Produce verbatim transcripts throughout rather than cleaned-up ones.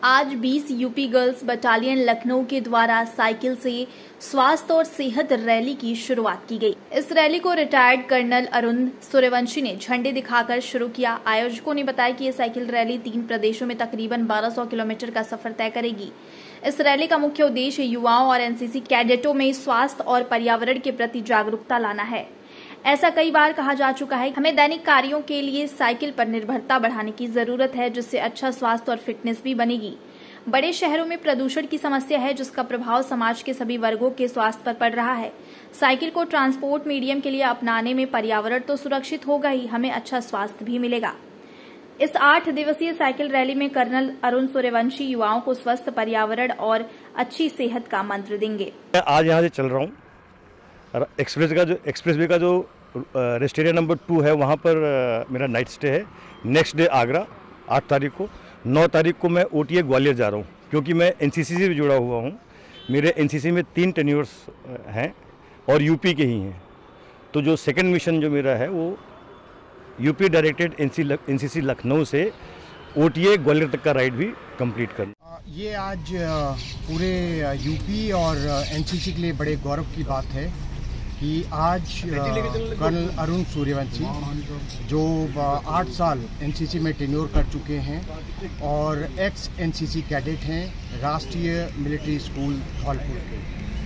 आज बीस UP girls battalion Lucknow के द्वारा साइकिल से स्वास्थ्य और सेहत रैली की शुरुआत की गई। इस रैली को रिटायर्ड कर्नल अरुण सूर्यवंशी ने झंडे दिखाकर शुरू किया। आयोजकों ने बताया कि ये साइकिल रैली तीन प्रदेशों में तकरीबन बारह सौ किलोमीटर का सफर तय करेगी। इस रैली का मुख्य उद्देश्य युवाओं और एनसीसी कैडेटों में स्वास्थ्य और पर्यावरण के प्रति जागरूकता लाना है। ऐसा कई बार कहा जा चुका है, हमें दैनिक कार्यों के लिए साइकिल पर निर्भरता बढ़ाने की जरूरत है, जिससे अच्छा स्वास्थ्य और फिटनेस भी बनेगी। बड़े शहरों में प्रदूषण की समस्या है, जिसका प्रभाव समाज के सभी वर्गों के स्वास्थ्य पर पड़ रहा है। साइकिल को ट्रांसपोर्ट मीडियम के लिए अपनाने में पर्यावरण तो सुरक्षित होगा ही, हमें अच्छा स्वास्थ्य भी मिलेगा। इस आठ दिवसीय साइकिल रैली में कर्नल अरुण सूर्यवंशी युवाओं को स्वस्थ पर्यावरण और अच्छी सेहत का मंत्र देंगे। आज यहाँ से चल रहा हूँ। एक्सप्रेस का जो एक्सप्रेस वे का जो रेस्ट एरिया नंबर टू है, वहाँ पर मेरा नाइट स्टे है। नेक्स्ट डे आगरा आठ तारीख को। नौ तारीख को मैं ओटीए ग्वालियर जा रहा हूँ, क्योंकि मैं एनसीसी से भी जुड़ा हुआ हूँ। मेरे एनसीसी में तीन टेन्योर्स हैं और यूपी के ही हैं। तो जो सेकंड मिशन जो मेरा है वो यूपी डायरेक्टेड एनसीसी लखनऊ से ओटीए ग्वालियर तक का राइड भी कंप्लीट करना। ये आज पूरे यूपी और एनसीसी के लिए बड़े गौरव की बात है कि आज कर्नल अरुण सूर्यवंशी जो आठ साल एनसीसी में टेन्योर कर चुके हैं और एक्स एनसीसी कैडेट हैं राष्ट्रीय मिलिट्री स्कूल धौलपुर के,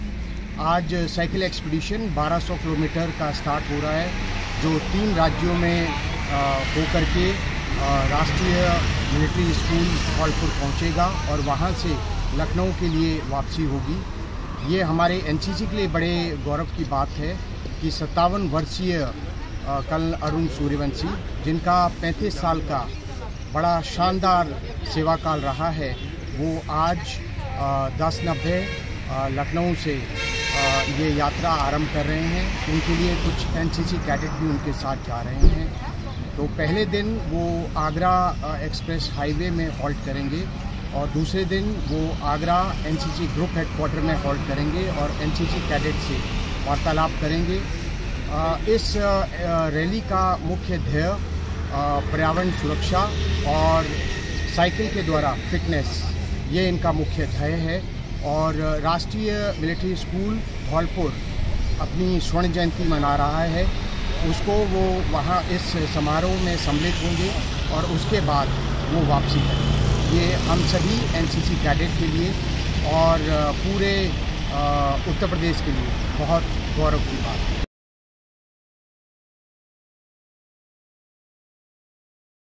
आज साइकिल एक्सपीडिशन बारह सौ किलोमीटर का स्टार्ट हो रहा है, जो तीन राज्यों में होकर के राष्ट्रीय मिलिट्री स्कूल धौलपुर पहुंचेगा और वहां से लखनऊ के लिए वापसी होगी। ये हमारे एनसीसी के लिए बड़े गौरव की बात है कि सत्तावन वर्षीय कर्नल अरुण सूर्यवंशी, जिनका पैंतीस साल का बड़ा शानदार सेवा काल रहा है, वो आज दस नब्बे लखनऊ से आ, ये यात्रा आरंभ कर रहे हैं। उनके लिए कुछ एनसीसी कैडेट भी उनके साथ जा रहे हैं। तो पहले दिन वो आगरा एक्सप्रेस हाईवे में हॉल्ट करेंगे और दूसरे दिन वो आगरा एनसीसी ग्रुप हेडक्वार्टर में हॉल्ट करेंगे और एनसीसी कैडेट से वार्तालाप करेंगे। इस रैली का मुख्य ध्येय पर्यावरण सुरक्षा और साइकिल के द्वारा फिटनेस, ये इनका मुख्य ध्येय है। और राष्ट्रीय मिलिट्री स्कूल धौलपुर अपनी स्वर्ण जयंती मना रहा है, उसको वो वहाँ इस समारोह में सम्मिलित होंगे और उसके बाद वो वापसी करेंगे। ये हम सभी एनसीसी कैडेट के लिए और पूरे उत्तर प्रदेश के लिए बहुत गौरव की बात है।